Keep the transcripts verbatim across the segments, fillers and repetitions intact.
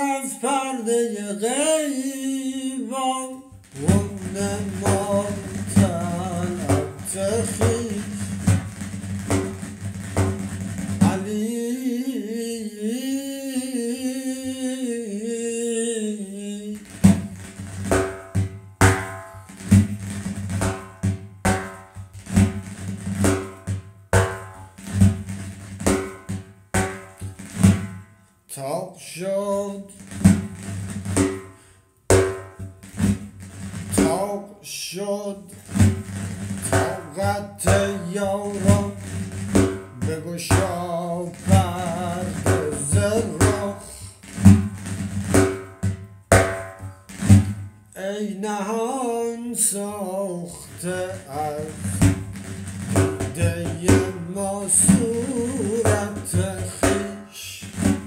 از پرده غیبان و نما طلعت خویش علی تاق شد تاق شد طاقت یاران بگشا پرده ز رخ ای نهان ساخته از دیده ما صورت خویش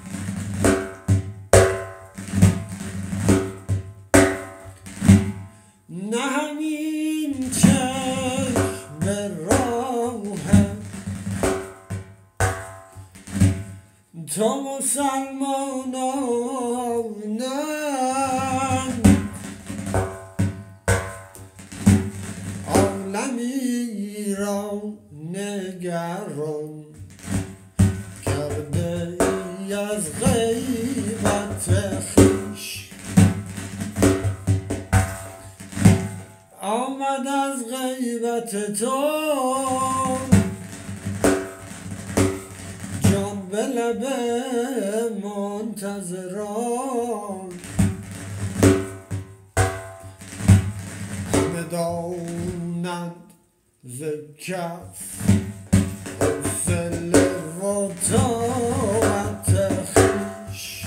نه همین چشم راه تو مسلمانان عالمی را نگران کرده ای از غیبت خویش آمد از غیبت تو جان به لب منتظران همه دانند ز کف حوصله و طاقت خویش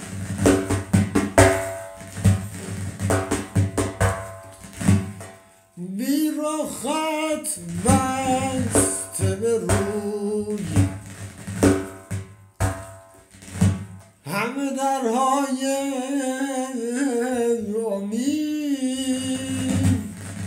بی رخت بسته به روی همه درهای امید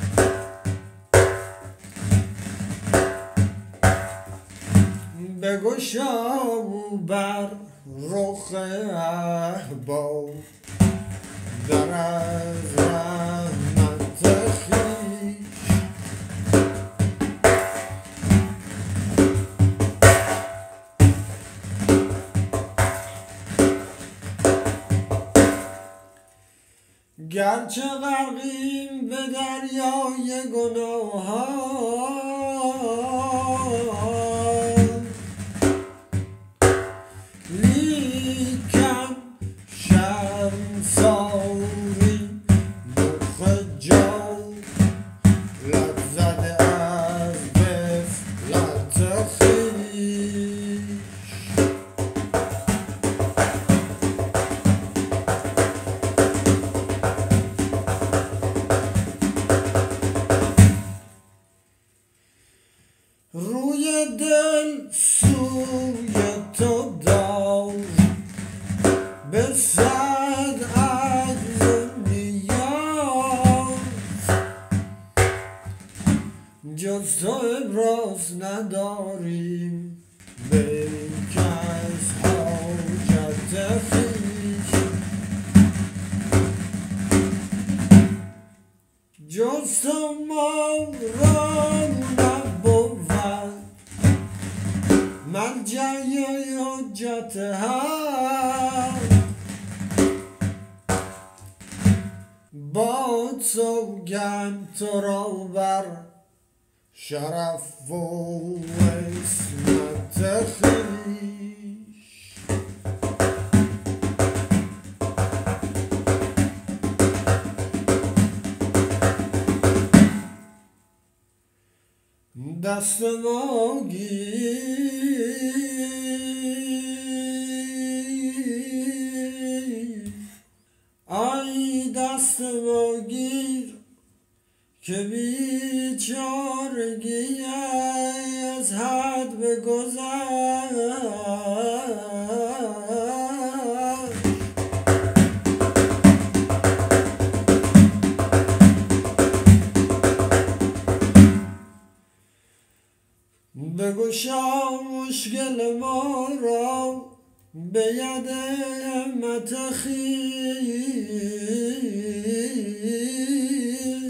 بگشا بر رخ احباب در از رحمت خویش گرچه غرقیم به دریای گناهان لیکن شرمساری مخ جولت زده از غفلت خویش روی دل سوی تو دار به صد عجز نیاز جز تو ابراز نداریم به کس حاجت خویش جز تو ما را نبود مرجعی حجت حق با سوگند تو را بر شرف و عصمت خویش دست ما گیر آی دست ما گیر که بیچارگی از حد بگذشت بگشا مشکل ما را به ید همت خویش.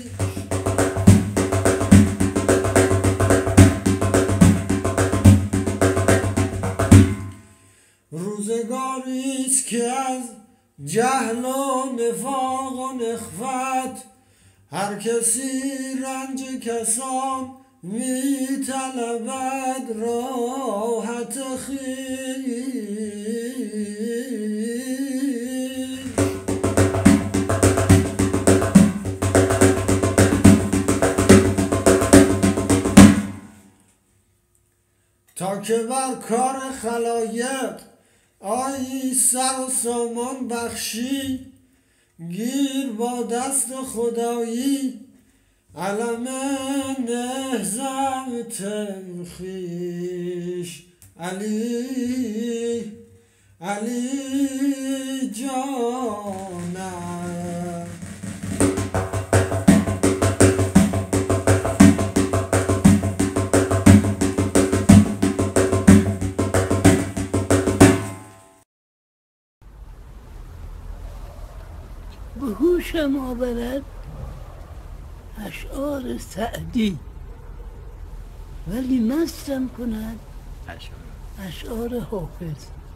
روزگاریست که از جهل و نفاق و نخوت هر کسی رنج کسان می طلبد راحت خویش. تا که بر کار خلایق آیی سر و سامان بخشی، گیر با دست خدایی علم نهضت خویش. علی علی جانم. بهوشم آورد اشعار سعدی، ولی مستم کند اشعار حافظ.